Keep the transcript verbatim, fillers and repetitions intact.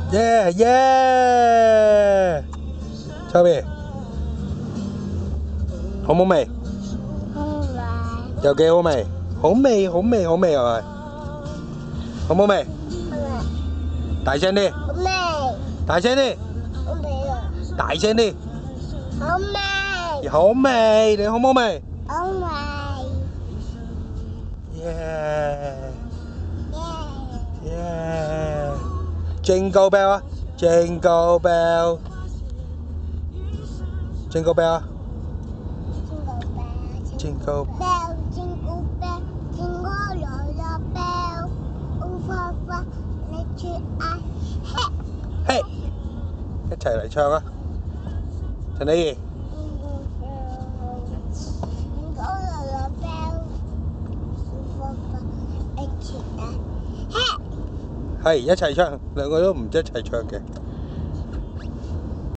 耶耶！秋邊好冇味？ 好味。 有幾好味？好味，好味，好味啊！好冇味？ 好味。 大聲啲！ 好味。 大聲啲！ 好味啊！ 大聲啲！ 好味。 好味，你好冇味？ 好味。 耶耶。 耶！Jingle bell 啊 ！Jingle bell！Jingle bell 啊 ！Jingle bell, jingle bell, jingle all the bell. Oh, Papa, let you I hey. 嘿，一齊嚟唱啊！陳禮儀， Jingle all the bell. Oh, Papa, let you I hey. 係一齊唱，兩個都唔一齊唱嘅。